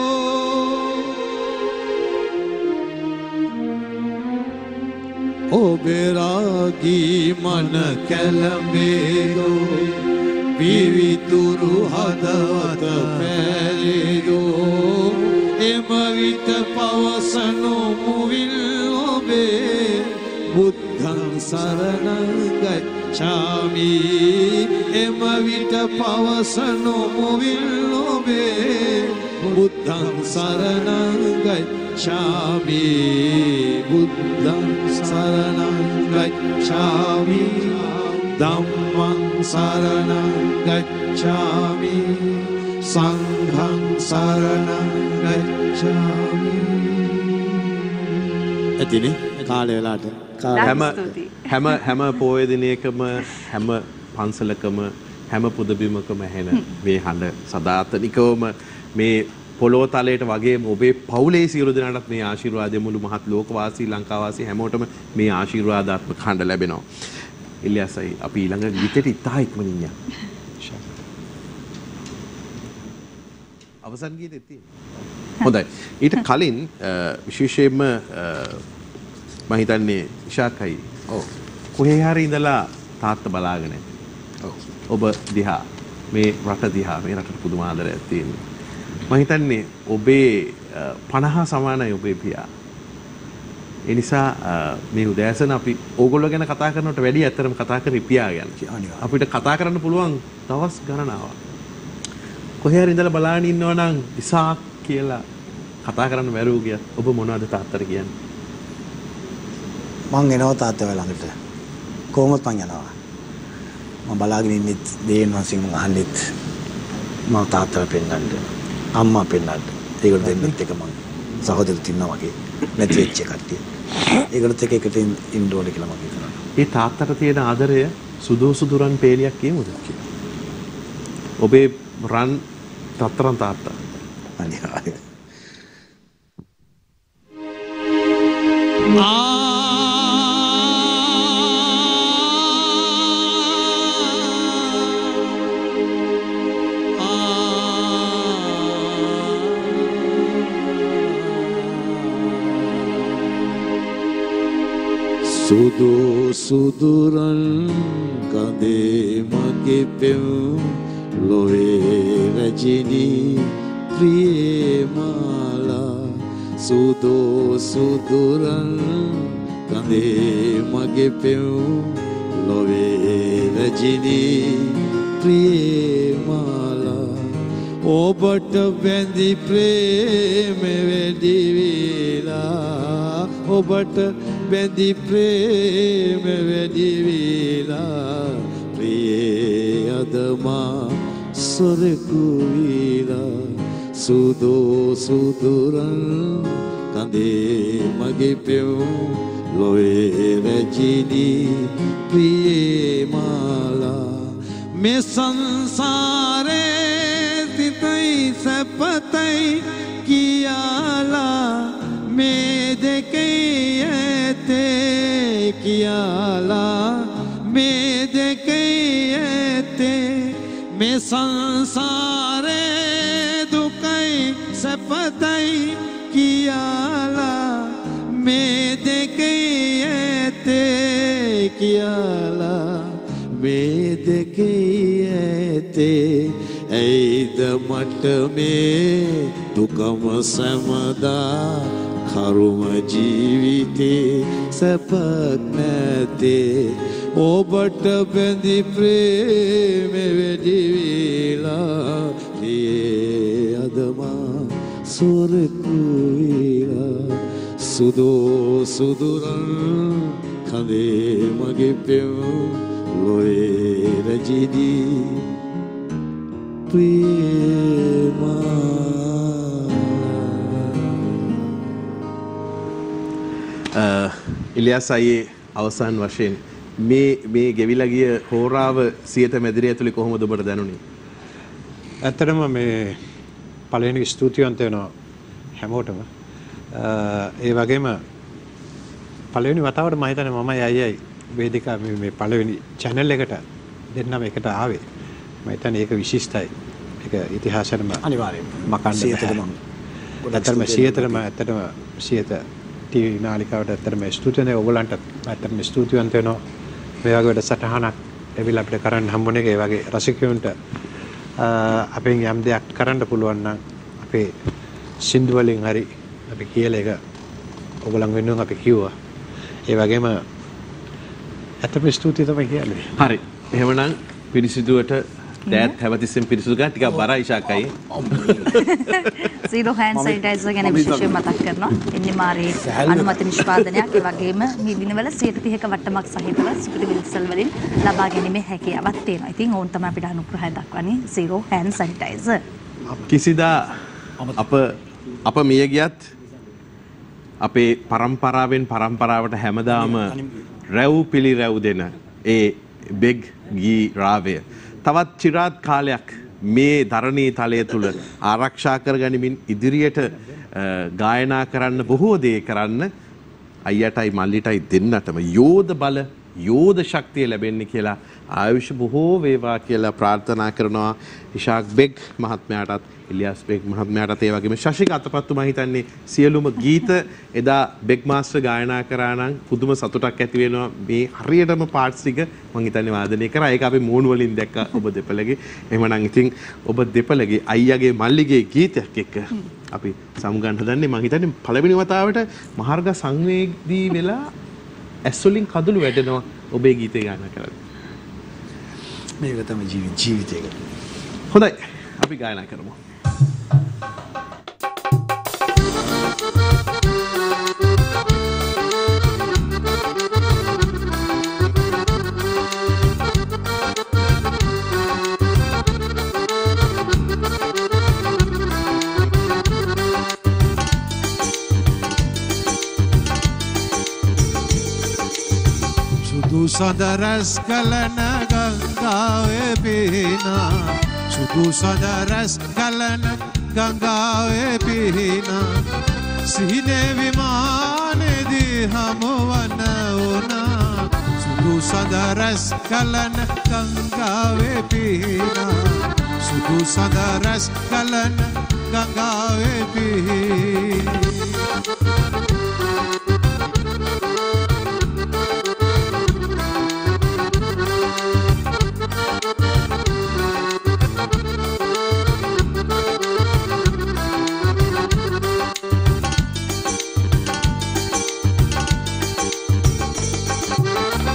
ඔබරාගී මන කැළඹේදෝ පිවිතුරු හදවත පැලේදෝ එම විට පවසනු මුවිල් ඔබේ බුද්ධං සරණං ගච්ඡාමි එම විට පවසනු මුවිල් ඔබේ බුද්ධං සරණං ගච්ඡාමි බුද්ධං සරණං ගච්ඡාමි ධම්මං සරණං ගච්ඡාමි සංඝං සරණං ගච්ඡාමි. එතිනේ කාලය වෙලාට හැම හැම හැම පොය දිනයකම හැම පන්සලකම හැම පුදබිමකම ඇහෙන මේ හඬ සදාතනිකවම මේ පොළොව තලයට වගේ ඔබේ පවුලේ සියලු දෙනාටත් මේ ආශිර්වාදය මුළු මහත් ලෝකවාසී ලංකාවාසී හැමෝටම මේ ආශිර්වාදාත්මක හඬ ලැබෙනවා. ඉලියාසයි අපි ඊළඟ ගීතෙට ඉතා ඉක්මනින් යන්න. අවසන් ගීතෙත් තියෙනවා. හොඳයි. ඊට කලින් විශේෂයෙන්ම මම හිතන්නේ ඉෂාකයි. ඔව්. කොහේ හරි ඉඳලා තාත්තා බලාගෙන. ඔව්. ඔබ දිහා මේ රට දිහා මේ රටට පුදුම ආදරයක් තියෙනවා. මම හිතන්නේ ඔබේ පනහ සමානයි ඔබේ පියා. ඒ නිසා මේ උදෑසන අපි ඕගොල්ලෝ ගැන කතා කරනවට වැඩිය ඇත්තටම කතා කරේ පියා ගැන. අපිට කතා කරන්න පුළුවන් දවස් ගණනාවක්. කොහේ හරි ඉඳලා බලාගෙන ඉන්නවා නම් ඉසාක් කියලා කතා කරන්න බැරුව ගියත් ඔබ මොනවද තාත්තට කියන්නේ? මං එනවා තාත්තව ළඟට. කොහොමද මං යනවා? මම බලාගෙන ඉන්නෙත් දේන් වහන්සේ මං අහන්නෙත් මම තාත්තව පෙන්නන්න. අම්මා පෙන්නන්න. ඒකට දෙන්නෙත් එක මං සහෝදරයෝ ඉන්නවා වගේ නැති වෙච්ච කට්ටිය. ඒකට එක එකට ඉන්න ඕනේ කියලා මම හිතනවා. ඒ තාත්තට තියෙන ආදරය සුදු සුදුරන් පේලියක් කියමුද කියලා. ඔබේ රන් තතරන් තාත්තා. අනිවාර්යයෙන්. සුදු සුදුරන් කඳේ මගේ පෙම් ලොවේ රජිනි ප්‍රියමාලා සුදු සුදුරන් කඳේ මගේ පෙම් ලොවේ රජිනි ප්‍රියමාලා ඔබට බැඳි ප්‍රේම වැඩි වේලා ඔබට බැඳි ප්‍රේම වැඩි වේලා ප්‍රියේ අදමා සොරකු වේලා සුදු සුදුරන් කඳේ මගේ පෙම් ලොවේ රැජිනි ප්‍රියමාලා මේ සංසාරේ සිතයි සැපතයි කියාලා මේ දෙකේ ඇතේ කියාලා මේ දෙකේ ඇතේ මේ සංසාරේ දුකයි සැපතයි කියාලා මේ දෙකේ ඇතේ කියාලා මේ දෙකේ ඇතේ ඇයිද මට මේ දුකම සැමදා කරුම ජීවිතේ සැපක් නැතේ ඔබට බැඳි ප්‍රේම වැඩි වේලා මේ අදමා සොරකු වේලා සුදු සුදුරන් කඳේ මගේ පෙම් ලොවේ රජිනි ඉලියාස් අයියේ අවසන් වශයෙන් මේ මේ ගෙවිලා ගිය හෝරාව සියත මැදිරිය ඇතුලේ කොහොමද ඔබට දැනුනේ? ඇත්තටම මේ පළවෙනි ස්තුතිවන්ත වෙනවා හැමෝටම. ඒ වගේම පළවෙනි වතාවට මම හිතන්නේ මමයි අයියයි වේදිකාව මේ මේ පළවෙනි channel එකට දෙන්නම එකට ආවේ. මම හිතන්නේ ඒක විශිෂ්ටයි. ඒක ඉතිහාසෙම අනිවාර්යයෙන්ම මකන්න සියතටම ඇත්තටම සියතටම ඇත්තටම සියත ටීවී නාලිකාවට ඇත්තටම ස්තුතියි නේ ඔයගලන්ට ඇත්තටම ස්තුතිවන්ත වෙනවා. මේ වගේ වැඩසටහනක් එවිලා අපිට කරන්න හම්බුනේ ඒ වගේ රසිකයන්ට අපෙන් යම් දෙයක් කරන්න පුළුවන් නම් අපේ සින්දු වලින් හරි අපි කියලා එක ඔයගලන් වෙනුවෙන් අපි කිව්වා. ඒ වගේම ඇත්තටම ස්තුතියි තමයි කියන්නේ. හරි. එහෙමනම් පිරිසිදුවට දෑත් හැමතිස්සෙම පිරිසිදු ගන්න ටිකක් බරයි ඉෂාකයි. zero hand sanitizer ගැන විශේෂයෙන් මතක් කරනවා. එන්නේ මාරේ අනුමත නිෂ්පාදනයක්. ඒ වගේම මේ දිනවල සියයට තිහක වට්ටමක් සහිතව සුපිරි විල්සල් වලින් ලබා ගැනීමේ හැකියාවක් තියෙනවා. ඉතින් ඕන් තමයි අපිට අනුග්‍රහය දක්වන්නේ zero hand sanitizer. කිසිදා අප අප මිය ගියත් අපේ පරම්පරාවෙන් පරම්පරාවට හැමදාම රැව් පිළි රැව් දෙන ඒ බෙග් ගී රාවය තවත් චිරාත් කාලයක් මේ ධරණී තලය තුල ආරක්ෂා කර ගනිමින් ඉදිරියට ගායනා කරන්න බොහෝ දේ කරන්න අයියටයි මල්ලිටයි දෙන්නටම යෝධ බල යෝධ ශක්තිය ලැබෙන්නේ කියලා ආයුෂ බොහෝ වේවා කියලා ප්‍රාර්ථනා කරනවා ඉෂාක් බෙග් මහත්මයාටත් ඉලියාස් බෙග් මහත්මයාටත් ඒ වගේම ශශික අතපත්තු මම හිතන්නේ සියලුම ගීත එදා බෙග් මාස්ටර් ගායනා කරා නම් පුදුම සතුටක් ඇති වෙනවා මේ හරියටම පාර්ට්ස් ටික මම හිතන්නේ වාදනය කරා ඒක අපි මූණ වලින් දැක්කා ඔබ දෙපළගේ එහෙමනම් ඉතින් ඔබ දෙපළගේ අයියාගේ මල්ලිගේ ගීතයක් එක්ක අපි සමුගන්න හදන්නේ මම හිතන්නේ පළවෙනි වතාවට මහර්ග සංවේදී වෙලා ඇස් වලින් කඳුළු වැටෙනවා ඔබේ ගීතේ ගායනා කරද්දී මේක තමයි ජීවිතයක හොඳයි අපි ගායනා කරමු සදරස් කලන ගංගාවේ පිහිනා සුදු සදරස් කලන ගංගාවේ පිහිනා සිහිනේ විමානේදී හමුවන උනා සුදු සදරස් කලන ගංගාවේ පිහිනා සුදු සදරස් කලන ගංගාවේ පිහිනා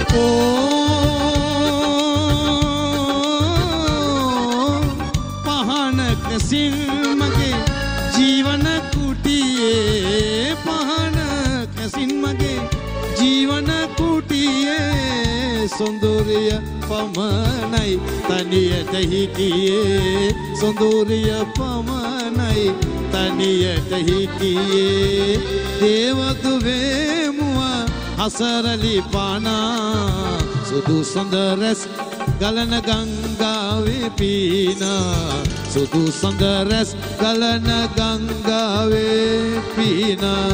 සිල් මගේ ජීවන කුටියේ පහන කැසින් මගේ ජීවන කුටියේ සොඳුරිය පමණයි තනියට හිටියේ සොඳුරිය පමණයි තනියට හිටියේ දේවදුවේ මුවා හසරලි පානා සුදු සොඳරස් ගලන ගංගාවේ පීනා සුදු සඳරස් ගලන ගංගාවේ පීනා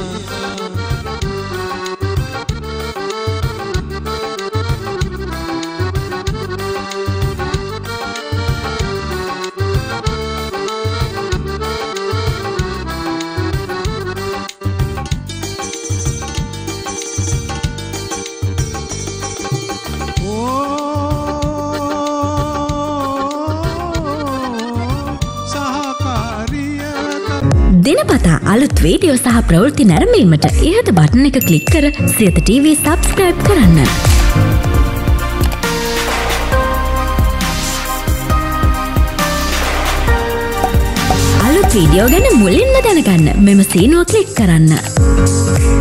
දිනපතා අලුත් වීඩියෝ සහ ප්‍රවෘත්ති නැරඹීමට ඉහත බටන් එක ක්ලික් කර සියත ටීවී සබ්ස්ක්‍රයිබ් කරන්න. අලුත් වීඩියෝ ගැන මුලින්ම දැනගන්න මෙම සීනුව ක්ලික් කරන්න.